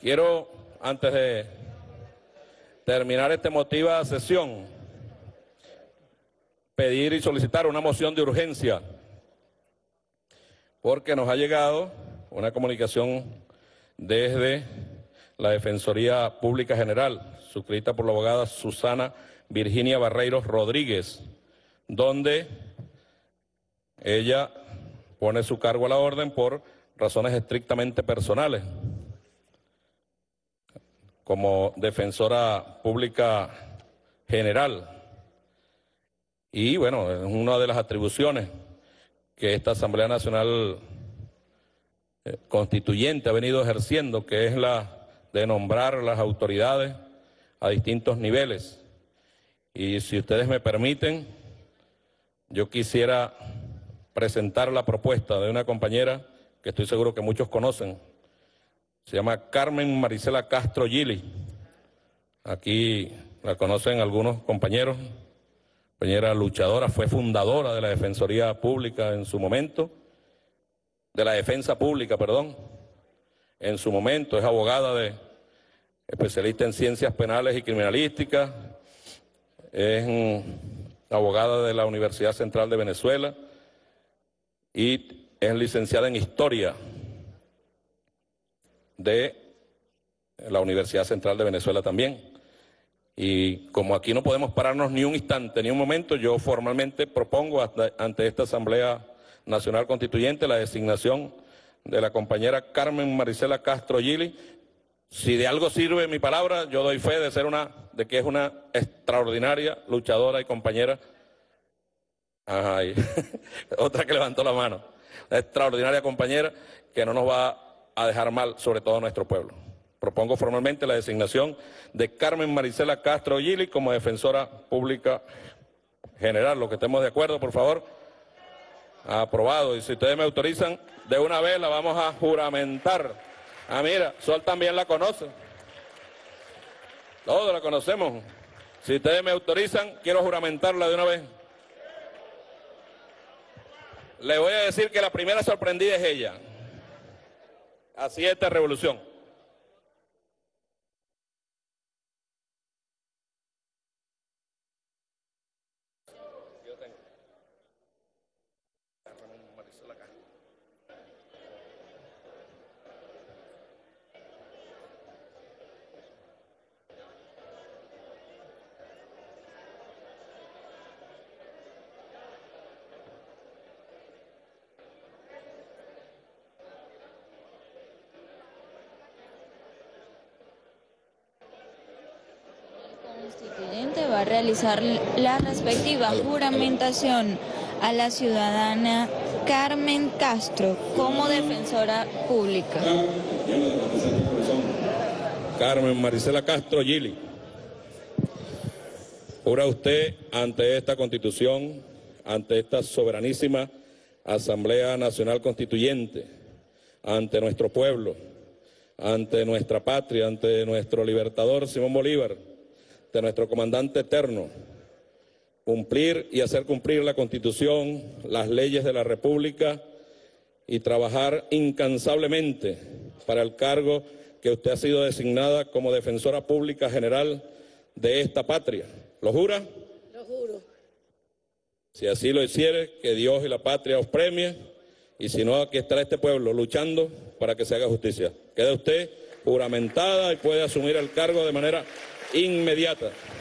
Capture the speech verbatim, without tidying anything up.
Quiero, antes de terminar esta emotiva sesión, pedir y solicitar una moción de urgencia, porque nos ha llegado una comunicación desde la Defensoría Pública General, suscrita por la abogada Susana Virginia Barreiros Rodríguez, donde ella pone su cargo a la orden por razones estrictamente personales. Como defensora pública general. Y bueno, es una de las atribuciones que esta Asamblea Nacional eh, Constituyente ha venido ejerciendo, que es la de nombrar las autoridades a distintos niveles. Y si ustedes me permiten, yo quisiera presentar la propuesta de una compañera que estoy seguro que muchos conocen. Se llama Carmen Marisela Castro Gili. Aquí la conocen algunos compañeros. Compañera luchadora, fue fundadora de la Defensoría Pública en su momento, de la Defensa Pública, perdón, en su momento. Es abogada, de especialista en ciencias penales y criminalísticas. Es mm, abogada de la Universidad Central de Venezuela y es licenciada en Historia de la Universidad Central de Venezuela también. Y como aquí no podemos pararnos ni un instante, ni un momento, yo formalmente propongo hasta, ante esta Asamblea Nacional Constituyente la designación de la compañera Carmen Marisela Castro Gili. Si de algo sirve mi palabra, yo doy fe de ser una, de que es una extraordinaria luchadora y compañera. Ajá, y otra que levantó la mano. Una extraordinaria compañera que no nos va a dejar mal, sobre todo a nuestro pueblo. Propongo formalmente la designación de Carmen Marisela Castro Gili como defensora pública general. Los que estemos de acuerdo, por favor. Aprobado. Y si ustedes me autorizan, de una vez la vamos a juramentar. Ah, mira, Sol también la conoce. Todos la conocemos. Si ustedes me autorizan, quiero juramentarla de una vez. Le voy a decir que la primera sorprendida es ella. Así es esta revolución. Constituyente va a realizar la respectiva juramentación a la ciudadana Carmen Castro como defensora pública. Carmen Marisela Castro Gili, jura usted ante esta Constitución, ante esta soberanísima Asamblea Nacional Constituyente, ante nuestro pueblo, ante nuestra patria, ante nuestro libertador Simón Bolívar, de nuestro comandante eterno, cumplir y hacer cumplir la Constitución, las leyes de la República y trabajar incansablemente para el cargo que usted ha sido designada como defensora pública general de esta patria. ¿Lo jura? Lo juro. Si así lo hiciere, que Dios y la patria os premie, y si no, aquí estará este pueblo luchando para que se haga justicia. Queda usted juramentada y puede asumir el cargo de manera inmediata.